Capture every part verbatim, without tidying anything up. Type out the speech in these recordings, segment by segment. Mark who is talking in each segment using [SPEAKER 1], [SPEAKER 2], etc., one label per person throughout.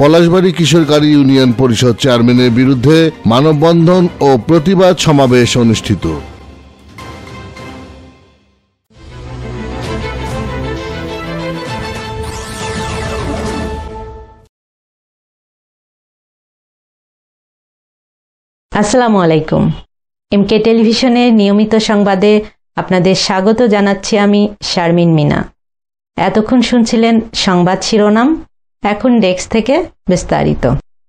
[SPEAKER 1] Palashbari কিশোরকারী union পরিষদ চেয়ারম্যানের বিরুদ্ধে মানববন্ধন ও প্রতিবাদ সমাবেশ অনুষ্ঠিত।
[SPEAKER 2] আসসালামু আলাইকুম। এমকে টেলিভিশনের নিয়মিত সংবাদে আপনাদের স্বাগত জানাচ্ছি আমি শারমিন মিনা। এতক্ষণ শুনছিলেন সংবাদ শিরোনাম, এখন ডেস্ক থেকে বিস্তারিত।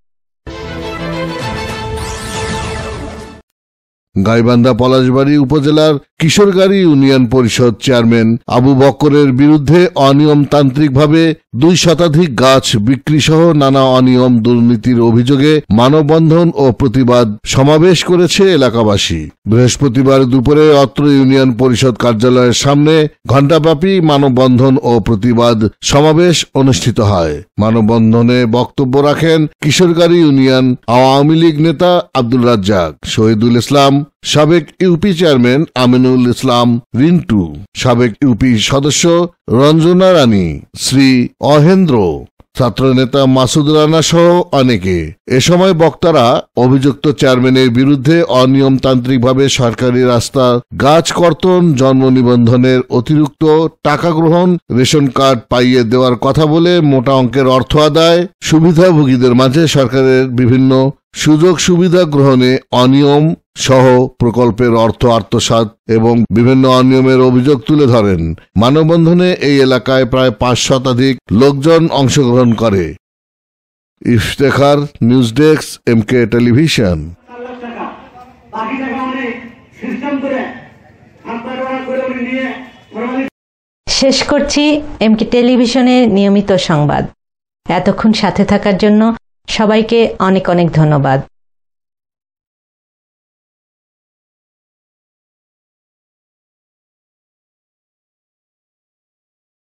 [SPEAKER 1] গাইবান্ধা পলাশবাড়ী উপজেলার কিশোরকারী ইউনিয়ন পরিষদ চেয়ারম্যান আবু বক্করের বিরুদ্ধে অনিয়মতান্ত্রিকভাবে দুই শতাধিক গাছ বিক্রি সহ নানা অনিয়ম দুর্নীতির অভিযোগে মানববন্ধন ও প্রতিবাদ সমাবেশ করেছে এলাকাবাসী। বৃহস্পতিবার দুপুরে অত্র ইউনিয়ন পরিষদ কার্যালয়ের সামনে ঘণ্টাব্যাপী মানববন্ধন ও প্রতিবাদ সমাবেশ অনুষ্ঠিত হয়। মানববন্ধনে বক্তব্য রাখেন কিশোরকারী ইউনিয়ন আওয়ামী লীগ নেতা আব্দুল রাজ্জাক, শহীদুল ইসলাম, সাবেক ইউপি চেয়ারম্যান আমিনুল ইসলাম রিন্টু, সাবেক ইউপি সদস্য রঞ্জনা রানী, শ্রী অহেন্দ্র, ছাত্রনেতা মাসুদ রানা সহ অনেকে। এ সময় বক্তারা অভিযুক্ত চেয়ারম্যানের বিরুদ্ধে অনিয়মতান্ত্রিকভাবে সরকারি রাস্তা গাছ কর্তন, জন্ম নিবন্ধনের অতিরিক্ত টাকা গ্রহণ, রেশন কার্ড পাইয়ে দেওয়ার কথা বলে মোটা অঙ্কের অর্থ আদায়, সুবিধাভোগীদের মাঝে সরকারের বিভিন্ন সুযোগ সুবিধা গ্রহণে অনিয়ম সহ প্রকল্পের অর্থ আত্মসাৎ এবং বিভিন্ন অনিয়মের অভিযোগ তুলে ধরেন। মানববন্ধনে এই এলাকায় প্রায় পাঁচ শতাধিক লোকজন অংশগ্রহণ করে। Iftekhar, news desk, MK television.
[SPEAKER 2] শেষ করছি এমকে টেলিভিশনের নিয়মিত সংবাদ। এতক্ষণ সাথে থাকার জন্য সবাইকে অনেক অনেক ধন্যবাদ।